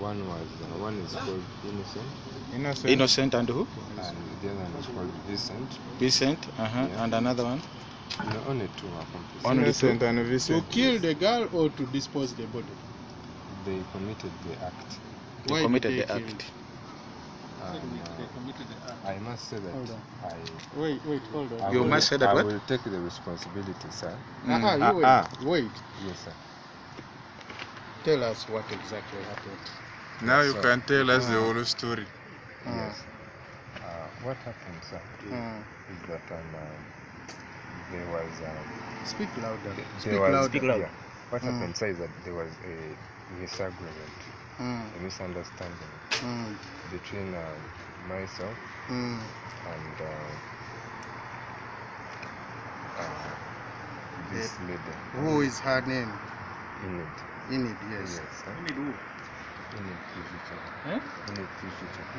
One is called Innocent. Innocent and who? And the other one is called Vincent. Vicent. Yeah. And another one? No, only two accomplices. Only Innocent two. and Vincent. To kill the girl or to dispose the body? They committed the act. They committed the act. I must say that Wait, hold on. You must say that I what? will take the responsibility, sir. Wait. Yes, sir. Tell us what exactly happened. Now you can tell us the whole story. Yes. What happened, sir, is that there was... Speak louder. Speak loud. Yeah. What happened, sir, is that there was a misagreement, a misunderstanding between myself and this lady. Who is her name? Enid. Enid, yes. Yes, sir. Enid who? Enid Future. Eh? Enid Future.